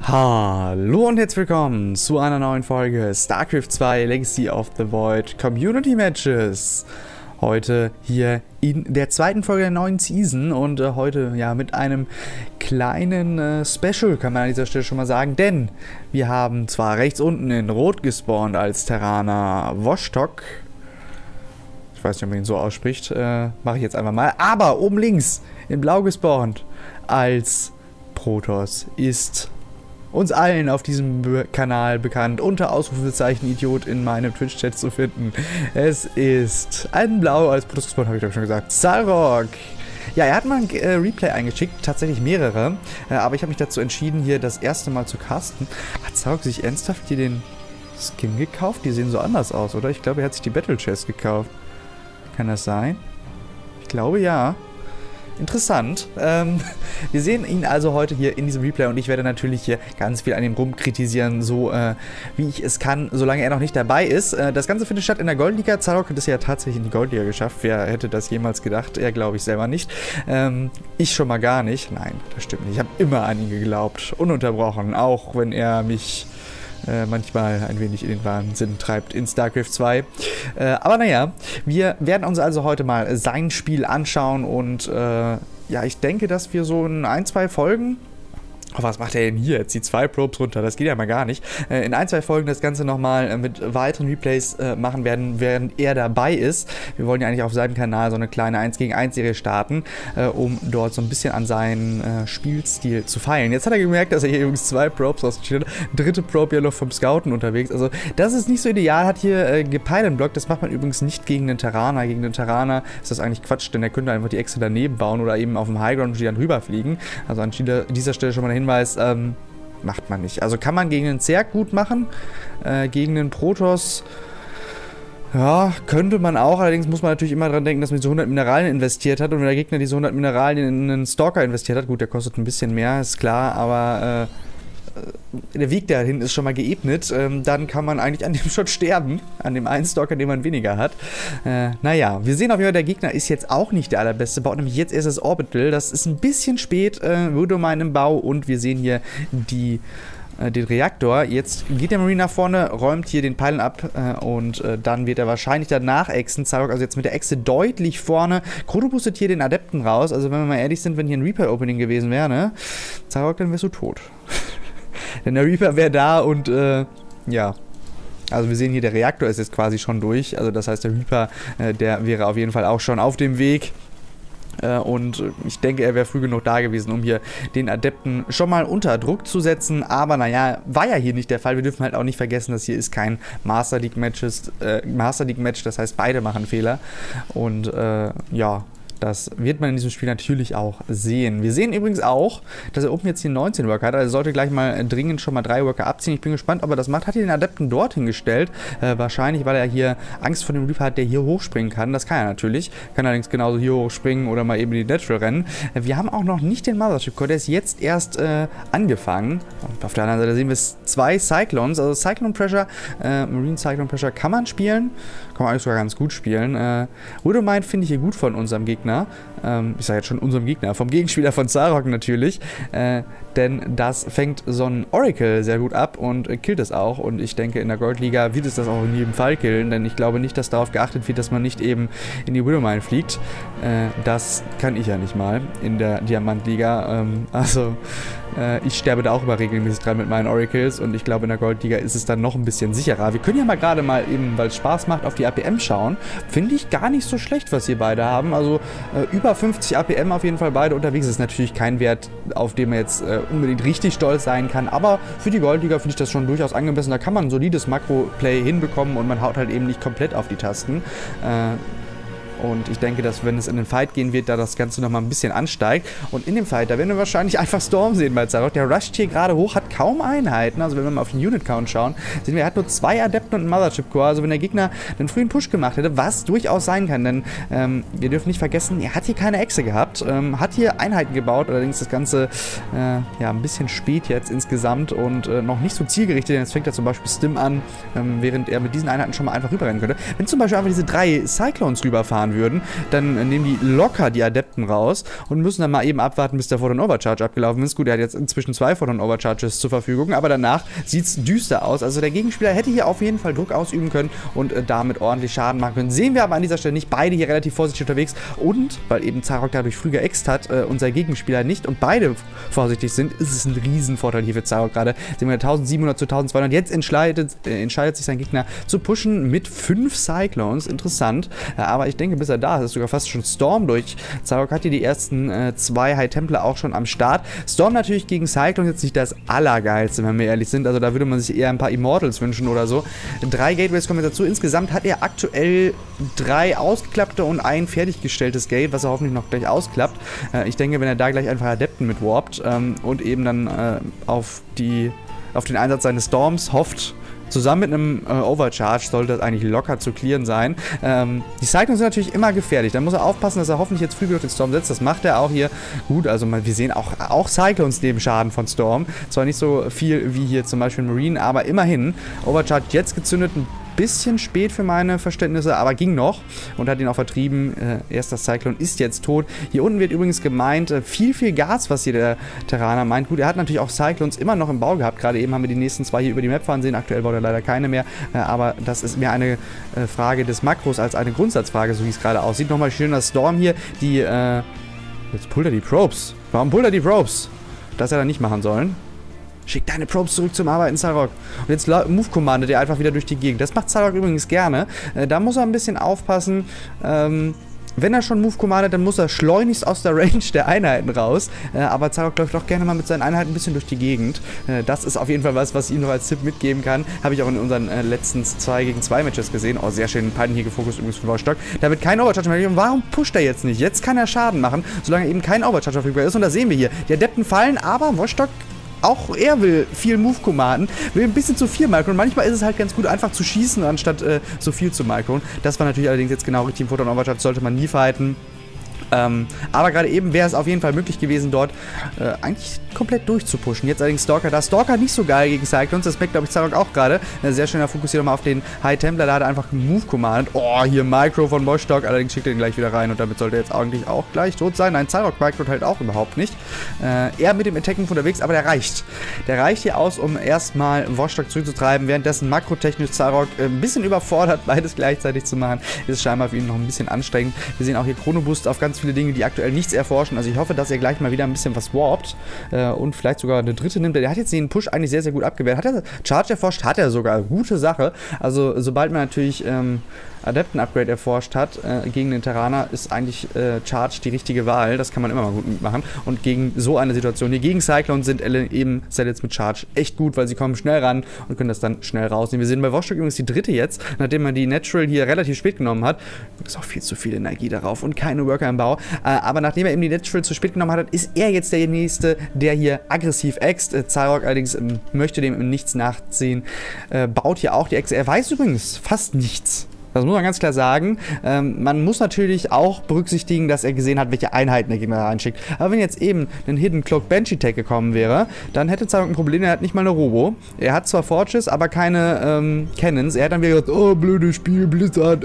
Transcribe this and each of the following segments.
Hallo und herzlich willkommen zu einer neuen Folge StarCraft 2 Legacy of the Void Community Matches. Heute hier in der zweiten Folge der neuen Season und heute ja mit einem kleinen Special, kann man an dieser Stelle schon mal sagen, denn wir haben zwar rechts unten in Rot gespawnt als Terraner Vostok. Ich weiß nicht, ob man ihn so ausspricht, mache ich jetzt einfach mal, aber oben links in Blau gespawnt als Protoss ist uns allen auf diesem Kanal bekannt, unter Ausrufezeichen Idiot in meinem Twitch-Chat zu finden. Es ist ein Blau als Protoss gespawnt, habe ich glaube schon gesagt. Zarok! Ja, er hat mal ein Replay eingeschickt, tatsächlich mehrere, aber ich habe mich dazu entschieden, hier das erste Mal zu casten. Hat Zarok sich ernsthaft hier den Skin gekauft? Die sehen so anders aus, oder? Ich glaube, er hat sich die Battle Chest gekauft. Kann das sein? Ich glaube, ja. Interessant. Wir sehen ihn also heute hier in diesem Replay und ich werde natürlich hier ganz viel an ihm rumkritisieren, so wie ich es kann, solange er noch nicht dabei ist. Das Ganze findet statt in der Goldliga. Zarok hat es ja tatsächlich in die Goldliga geschafft. Wer hätte das jemals gedacht? Er glaube ich selber nicht. Ich schon mal gar nicht. Nein, das stimmt nicht. Ich habe immer an ihn geglaubt. Ununterbrochen. Auch wenn er mich manchmal ein wenig in den Wahnsinn treibt in StarCraft 2. Aber naja, wir werden uns also heute mal sein Spiel anschauen und ja, ich denke, dass wir so in ein, zwei Folgen... Oh, was macht er denn hier? Jetzt die 2 Probes runter, das geht ja mal gar nicht. In ein, zwei Folgen das Ganze nochmal mit weiteren Replays machen werden, während er dabei ist. Wir wollen ja eigentlich auf seinem Kanal so eine kleine 1 gegen 1 Serie starten, um dort so ein bisschen an seinen Spielstil zu feilen. Jetzt hat er gemerkt, dass er hier übrigens 2 Probes rausgestellt hat. Dritte Probe ja noch vom Scouten unterwegs. Also das ist nicht so ideal, hat hier gepeilenblockt. Das macht man übrigens nicht gegen den Terraner. Gegen den Terraner ist das eigentlich Quatsch, denn er könnte einfach die Echse daneben bauen oder eben auf dem Highground und die dann rüberfliegen. Also an dieser Stelle schon mal der Hinweis, macht man nicht. Also kann man gegen einen Zerg gut machen, gegen einen Protoss, ja, könnte man auch, allerdings muss man natürlich immer dran denken, dass man so 100 Mineralien investiert hat und wenn der Gegner diese 100 Mineralien in einen Stalker investiert hat, gut, der kostet ein bisschen mehr, ist klar, aber der Weg dahin ist schon mal geebnet, dann kann man eigentlich an dem Shot sterben, an dem einen Stalker, den man weniger hat. Naja, wir sehen auf jeden Fall, der Gegner ist jetzt auch nicht der allerbeste, baut nämlich jetzt erst das Orbital, das ist ein bisschen spät, Würdomine im Bau und wir sehen hier den Reaktor. Jetzt geht der Marine nach vorne, räumt hier den Pylon ab und dann wird er wahrscheinlich danach exen. Zarok also jetzt mit der Echse deutlich vorne. Kroto boostet hier den Adepten raus, also wenn wir mal ehrlich sind, wenn hier ein Reaper-Opening gewesen wäre, ne? Zarok, dann wärst du tot. Denn der Reaper wäre da und ja, also wir sehen hier, der Reaktor ist jetzt quasi schon durch, also das heißt, der Reaper, der wäre auf jeden Fall auch schon auf dem Weg. Und ich denke, er wäre früh genug da gewesen, um hier den Adepten schon mal unter Druck zu setzen. Aber naja, war ja hier nicht der Fall. Wir dürfen halt auch nicht vergessen, dass hier ist kein Master League Match, das heißt, beide machen Fehler. Und ja, das wird man in diesem Spiel natürlich auch sehen. Wir sehen übrigens auch, dass er oben jetzt hier 19 Worker hat. Also sollte gleich mal dringend schon mal 3 Worker abziehen. Ich bin gespannt, ob er das macht. Hat er den Adepten dorthin gestellt? Wahrscheinlich, weil er hier Angst vor dem Reaper hat, der hier hochspringen kann. Das kann er natürlich. Kann allerdings genauso hier hochspringen oder mal eben in die Natural rennen. Wir haben auch noch nicht den Mothership Core. Der ist jetzt erst angefangen. Und auf der anderen Seite sehen wir 2 Cyclones. Also Cyclone Pressure, Marine Cyclone Pressure kann man spielen. Kann man eigentlich sogar ganz gut spielen. Würdomine finde ich hier gut von unserem Gegner. Ich sage jetzt schon unserem Gegner, vom Gegenspieler von Zarok natürlich, denn das fängt so ein Oracle sehr gut ab und killt es auch und ich denke, in der Goldliga wird es das auch in jedem Fall killen, denn ich glaube nicht, dass darauf geachtet wird, dass man nicht eben in die Würdomine fliegt. Das kann ich ja nicht mal in der Diamantliga, also ich sterbe da auch immer regelmäßig dran mit meinen Oracles und ich glaube, in der Goldliga ist es dann noch ein bisschen sicherer. Wir können ja mal gerade mal eben, weil es Spaß macht, auf die APM schauen. Finde ich gar nicht so schlecht, was ihr beide haben. Also über 50 APM auf jeden Fall beide unterwegs. Das ist natürlich kein Wert, auf dem man jetzt unbedingt richtig stolz sein kann, aber für die Goldliga finde ich das schon durchaus angemessen. Da kann man ein solides Makro-Play hinbekommen und man haut halt eben nicht komplett auf die Tasten. Und ich denke, dass wenn es in den Fight gehen wird, da das Ganze nochmal ein bisschen ansteigt. Und in dem Fight, da werden wir wahrscheinlich einfach Storm sehen bei Zarok. Der rusht hier gerade hoch, hat kaum Einheiten. Also wenn wir mal auf den Unit-Count schauen, sehen wir, er hat nur 2 Adepten und einen Mothership Core. Also wenn der Gegner einen frühen Push gemacht hätte, was durchaus sein kann. Denn wir dürfen nicht vergessen, er hat hier keine Echse gehabt. Hat hier Einheiten gebaut. Allerdings das Ganze ja ein bisschen spät jetzt insgesamt und noch nicht so zielgerichtet. Denn jetzt fängt er zum Beispiel Stim an, während er mit diesen Einheiten schon mal einfach rüberrennen könnte. Wenn zum Beispiel einfach diese 3 Cyclones rüberfahren fahren würden, dann nehmen die locker die Adepten raus und müssen dann mal eben abwarten, bis der Photon Overcharge abgelaufen ist. Gut, er hat jetzt inzwischen 2 Photon Overcharges zur Verfügung, aber danach sieht es düster aus. Also der Gegenspieler hätte hier auf jeden Fall Druck ausüben können und damit ordentlich Schaden machen können. Sehen wir aber an dieser Stelle nicht. Beide hier relativ vorsichtig unterwegs und, weil eben Zarok dadurch früh geäxt hat, unser Gegenspieler nicht und beide vorsichtig sind, ist es ein Riesenvorteil hier für Zarok gerade. Sehen wir 1700 zu 1200. Jetzt entscheidet sich sein Gegner zu pushen mit 5 Cyclones. Interessant. Aber ich denke, bis er da ist sogar fast schon Storm durch. Zarok hat hier die ersten 2 High Templar auch schon am Start. Storm natürlich gegen Cyclones jetzt nicht das Allergeilste, wenn wir ehrlich sind. Also da würde man sich eher ein paar Immortals wünschen oder so. 3 Gateways kommen dazu. Insgesamt hat er aktuell 3 ausgeklappte und ein fertiggestelltes Gate, was er hoffentlich noch gleich ausklappt. Ich denke, wenn er da gleich einfach Adepten mit warpt und eben dann auf den Einsatz seines Storms hofft, zusammen mit einem Overcharge sollte das eigentlich locker zu clearen sein. Die Cyclones sind natürlich immer gefährlich. Da muss er aufpassen, dass er hoffentlich jetzt früh genug den Storm setzt. Das macht er auch hier. Gut, also wir sehen auch Cyclones nehmen Schaden von Storm. Zwar nicht so viel wie hier zum Beispiel Marine, aber immerhin. Overcharge jetzt gezündet, ein bisschen spät für meine Verständnisse, aber ging noch und hat ihn auch vertrieben. Erster Cyclone ist jetzt tot. Hier unten wird übrigens gemeint, viel Gas, was hier der Terraner meint. Gut, er hat natürlich auch Cyclones immer noch im Bau gehabt. Gerade eben haben wir die nächsten 2 hier über die Map fahren sehen. Aktuell baut er leider keine mehr, aber das ist mehr eine Frage des Makros als eine Grundsatzfrage, so wie es gerade aussieht. Nochmal schön, dass Storm hier die... jetzt pullt er die Probes. Warum pullt er die Probes? Das hätte er nicht machen sollen. Schick deine Probes zurück zum Arbeiten, Zarok. Und jetzt Move-Commandet er einfach wieder durch die Gegend. Das macht Zarok übrigens gerne. Da muss er ein bisschen aufpassen. Wenn er schon Move commandet, dann muss er schleunigst aus der Range der Einheiten raus. Aber Zarok läuft auch gerne mal mit seinen Einheiten ein bisschen durch die Gegend. Das ist auf jeden Fall was ich ihm noch als Tipp mitgeben kann. Habe ich auch in unseren letzten 2 gegen 2 Matches gesehen. Oh, sehr schön. Python hier gefokust übrigens von Wollstock. Da wird kein Overcharge mehr. Warum pusht er jetzt nicht? Jetzt kann er Schaden machen, solange eben kein Overcharge verfügbar ist. Und da sehen wir hier. Die Adepten fallen, aber Wollstock... Auch er will viel Move-Commanden, will ein bisschen zu viel Micron. Manchmal ist es halt ganz gut, einfach zu schießen, anstatt so viel zu Micron. Das war natürlich allerdings jetzt genau richtig. Im Photon Overcharge sollte man nie fighten. Aber gerade eben wäre es auf jeden Fall möglich gewesen, dort eigentlich komplett durchzupushen. Jetzt allerdings Stalker da. Stalker nicht so geil gegen Cyclones. Das merkt, glaube ich, Zarok auch gerade. Sehr schöner Fokus hier nochmal auf den High Templar. Da hat er einfach Move commanded. Oh, hier Micro von Wollstock. Allerdings schickt er ihn gleich wieder rein und damit sollte er jetzt eigentlich auch gleich tot sein. Nein, Zarok Micro halt auch überhaupt nicht. Er mit dem Attacken unterwegs, aber der reicht. Der reicht hier aus, um erstmal Wollstock zurückzutreiben. Währenddessen makrotechnisch Zarok ein bisschen überfordert, beides gleichzeitig zu machen. Ist scheinbar für ihn noch ein bisschen anstrengend. Wir sehen auch hier Chronoboost auf ganz viele Dinge, die aktuell nichts erforschen. Also ich hoffe, dass er gleich mal wieder ein bisschen was warpt und vielleicht sogar eine dritte nimmt. Der hat jetzt den Push eigentlich sehr, sehr gut abgewehrt. Hat er Charge erforscht? Hat er sogar. Gute Sache. Also sobald man natürlich Adepten-Upgrade erforscht hat gegen den Terraner, ist eigentlich Charge die richtige Wahl. Das kann man immer mal gut mitmachen. Und gegen so eine Situation hier, gegen Cyclone sind eben Sellets mit Charge echt gut, weil sie kommen schnell ran und können das dann schnell rausnehmen. Wir sehen bei Wollstock übrigens die dritte jetzt, nachdem man die Natural hier relativ spät genommen hat. Ist auch viel zu viel Energie darauf und keine Worker im Bau. Aber nachdem er eben die Natural zu spät genommen hat, ist er jetzt der Nächste, der hier aggressiv äxt. Zarok allerdings möchte dem nichts nachziehen. Baut hier auch die Äxte. Er weiß übrigens fast nichts. Das muss man ganz klar sagen. Man muss natürlich auch berücksichtigen, dass er gesehen hat, welche Einheiten der Gegner reinschickt. Aber wenn jetzt eben ein Hidden Cloak Banshee Tag gekommen wäre, dann hätte Zarok ein Problem. Er hat nicht mal eine Robo. Er hat zwar Forges, aber keine Cannons. Er hat dann wieder gesagt, oh, blödes Spiel, Blizzard,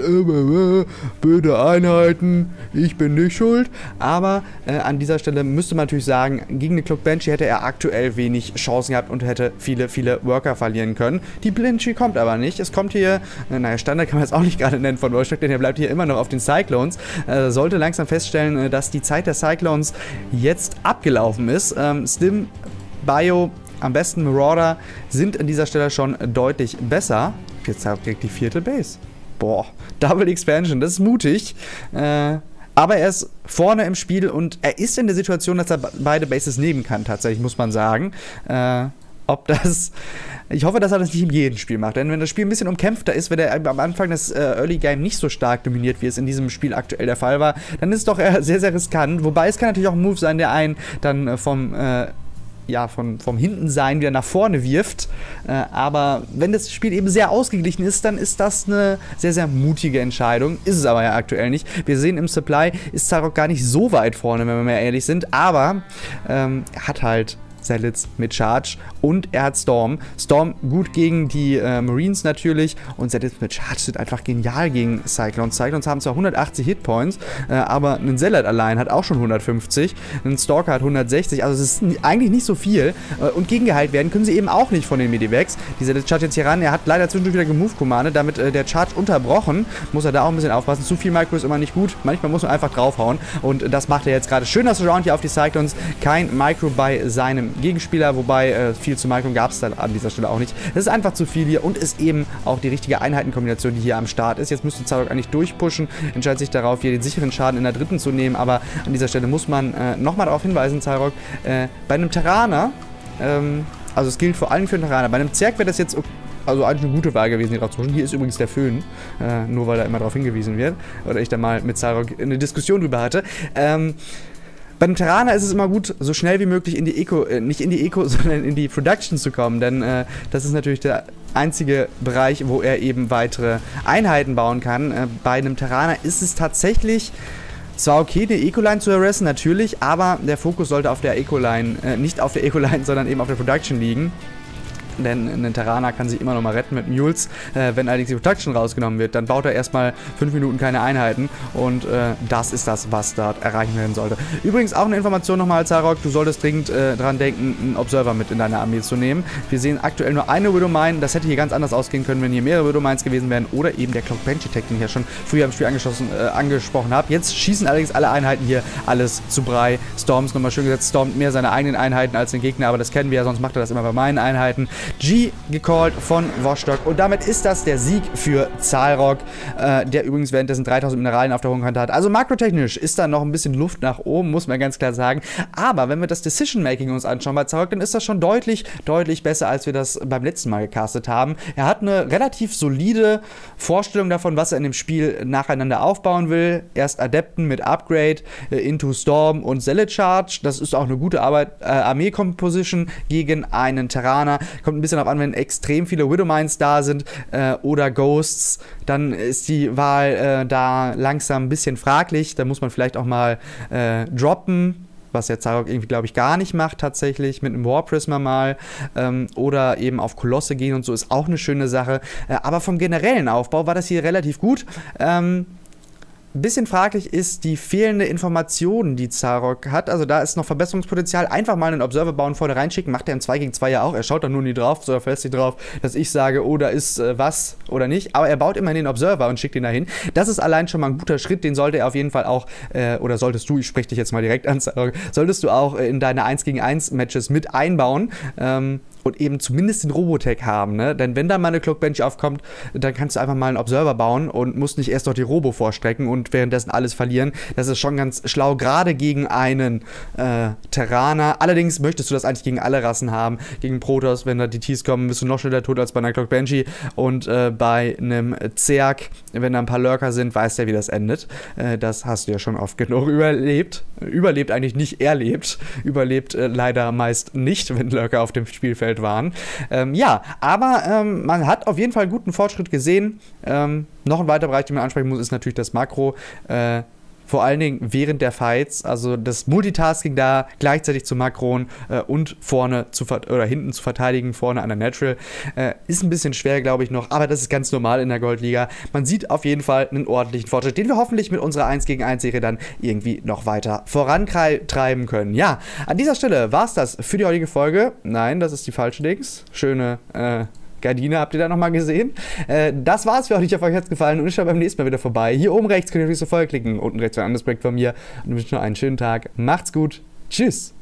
blöde Einheiten, ich bin nicht schuld. Aber an dieser Stelle müsste man natürlich sagen, gegen eine Cloak Banshee hätte er aktuell wenig Chancen gehabt und hätte viele, viele Worker verlieren können. Die Banshee kommt aber nicht. Es kommt hier, naja, Standard kann man jetzt auch nicht gerade nennen von Wollstock, denn er bleibt hier immer noch auf den Cyclones. Sollte langsam feststellen, dass die Zeit der Cyclones jetzt abgelaufen ist. Stim, Bio, am besten Marauder sind an dieser Stelle schon deutlich besser. Jetzt kriegt die 4. Base. Boah, Double Expansion, das ist mutig. Aber er ist vorne im Spiel und er ist in der Situation, dass er beide Bases nehmen kann, tatsächlich, muss man sagen. Ich hoffe, dass er das nicht in jedem Spiel macht, denn wenn das Spiel ein bisschen umkämpfter ist, wenn er am Anfang das Early Game nicht so stark dominiert, wie es in diesem Spiel aktuell der Fall war, dann ist es doch sehr, sehr riskant. Wobei es kann natürlich auch ein Move sein, der einen dann vom hinten sein wieder nach vorne wirft. Aber wenn das Spiel eben sehr ausgeglichen ist, dann ist das eine sehr, sehr mutige Entscheidung. Ist es aber ja aktuell nicht. Wir sehen im Supply ist Zarok gar nicht so weit vorne, wenn wir mal ehrlich sind. Aber er hat halt Zealotz mit Charge und er hat Storm. Storm gut gegen die Marines natürlich und Zealotz mit Charge sind einfach genial gegen Cyclones. Cyclones haben zwar 180 Hitpoints, aber ein Zealot allein hat auch schon 150, ein Stalker hat 160, also es ist eigentlich nicht so viel und gegengeheilt werden können sie eben auch nicht von den Medivacs. Die Zealotz Charge jetzt hier ran, er hat leider zwischendurch wieder gemove-commanded, damit der Charge unterbrochen, muss er da auch ein bisschen aufpassen. Zu viel Micro ist immer nicht gut, manchmal muss man einfach draufhauen und das macht er jetzt gerade. Schön, dass Round hier auf die Cyclones, kein Micro bei seinem Gegenspieler, wobei viel zu Micro gab es dann an dieser Stelle auch nicht. Das ist einfach zu viel hier und ist eben auch die richtige Einheitenkombination, die hier am Start ist. Jetzt müsste Zarok eigentlich durchpushen, entscheidet sich darauf, hier den sicheren Schaden in der dritten zu nehmen, aber an dieser Stelle muss man nochmal darauf hinweisen, Zarok, bei einem Terraner, also es gilt vor allem für einen Terraner, bei einem Zerg wäre das jetzt also eigentlich eine gute Wahl gewesen, hier drauf zu pushen. Hier ist übrigens der Föhn, nur weil da immer darauf hingewiesen wird, oder ich da mal mit Zarok eine Diskussion drüber hatte. Bei einem Terraner ist es immer gut, so schnell wie möglich in die Eco, nicht in die Eco, sondern in die Production zu kommen, denn das ist natürlich der einzige Bereich, wo er eben weitere Einheiten bauen kann. Bei einem Terraner ist es tatsächlich zwar okay, eine Eco-Line zu harassen, natürlich, aber der Fokus sollte auf der Eco-Line, nicht auf der Eco-Line, sondern eben auf der Production liegen. Denn ein Terraner kann sich immer noch mal retten mit Mules. Wenn allerdings die Production rausgenommen wird, dann baut er erstmal 5 Minuten keine Einheiten. Und das ist das, was dort erreichen werden sollte. Übrigens auch eine Information nochmal, Zarok, du solltest dringend dran denken, einen Observer mit in deine Armee zu nehmen. Wir sehen aktuell nur eine Widowmine. Das hätte hier ganz anders ausgehen können, wenn hier mehrere Widowmines gewesen wären. Oder eben der Cloak Banshee Tech, den ich ja schon früher im Spiel angesprochen habe. Jetzt schießen allerdings alle Einheiten hier alles zu Brei. Storm ist nochmal schön gesetzt. Stormt mehr seine eigenen Einheiten als den Gegner, aber das kennen wir ja, sonst macht er das immer bei meinen Einheiten. G gecallt von Vostok und damit ist das der Sieg für Zarok, der übrigens währenddessen 3000 Mineralien auf der hohen Kante hat. Also makrotechnisch ist da noch ein bisschen Luft nach oben, muss man ganz klar sagen. Aber wenn wir das Decision-Making uns anschauen bei Zarok, dann ist das schon deutlich besser, als wir das beim letzten Mal gecastet haben. Er hat eine relativ solide Vorstellung davon, was er in dem Spiel nacheinander aufbauen will. Erst Adepten mit Upgrade, into Storm und Zealot Charge. Das ist auch eine gute Armee-Composition gegen einen Terraner. Kommt ein bisschen auf an, wenn extrem viele Widowmines da sind oder Ghosts, dann ist die Wahl da langsam ein bisschen fraglich. Da muss man vielleicht auch mal droppen, was der Zarok irgendwie, glaube ich, gar nicht macht tatsächlich, mit einem War Prisma mal oder eben auf Kolosse gehen und so ist auch eine schöne Sache. Aber vom generellen Aufbau war das hier relativ gut. Ein bisschen fraglich ist die fehlende Information, die Zarok hat. Also da ist noch Verbesserungspotenzial. Einfach mal einen Observer bauen, vorne reinschicken. Macht er im 2 gegen 2 ja auch. Er schaut dann nur nie drauf, sondern verlässt sich drauf, dass ich sage, oh, da ist was oder nicht. Aber er baut immerhin den Observer und schickt ihn dahin. Das ist allein schon mal ein guter Schritt. Den sollte er auf jeden Fall auch, oder solltest du, ich spreche dich jetzt mal direkt an, Zarok, solltest du auch in deine 1 gegen 1 Matches mit einbauen. Und eben zumindest den Robotech haben, ne? Denn wenn da mal eine Cloak Banshee aufkommt, dann kannst du einfach mal einen Observer bauen und musst nicht erst noch die Robo vorstrecken und währenddessen alles verlieren. Das ist schon ganz schlau, gerade gegen einen Terraner. Allerdings möchtest du das eigentlich gegen alle Rassen haben. Gegen Protoss, wenn da die Ts kommen, bist du noch schneller tot als bei einer Cloak Banshee. Und bei einem Zerg, wenn da ein paar Lurker sind, weißt du ja, wie das endet. Das hast du ja schon oft genug überlebt. Überlebt eigentlich nicht erlebt. Überlebt leider meist nicht, wenn Lurker auf dem Spielfeld waren. Ja, aber man hat auf jeden Fall guten Fortschritt gesehen. Noch ein weiterer Bereich, den man ansprechen muss, ist natürlich das Makro. Vor allen Dingen während der Fights, also das Multitasking da gleichzeitig zu makronen und vorne oder hinten zu verteidigen, vorne an der Natural, ist ein bisschen schwer, glaube ich noch, aber das ist ganz normal in der Goldliga. Man sieht auf jeden Fall einen ordentlichen Fortschritt, den wir hoffentlich mit unserer 1 gegen 1 Serie dann irgendwie noch weiter vorantreiben können. Ja, an dieser Stelle war es das für die heutige Folge. Nein, das ist die falsche Dings. Schöne Gardine habt ihr da nochmal gesehen. Das war's für heute. Ich hoffe, euch hat's gefallen und ich schaue beim nächsten Mal wieder vorbei. Hier oben rechts könnt ihr auf diese Folge klicken. Unten rechts ein anderes Projekt von mir. Und ich wünsche noch einen schönen Tag. Macht's gut. Tschüss.